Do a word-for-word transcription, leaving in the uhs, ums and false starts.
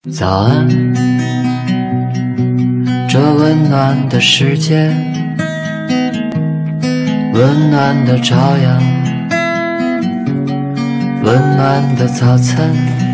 早安，这温暖的世界，温暖的朝阳，温暖的早餐。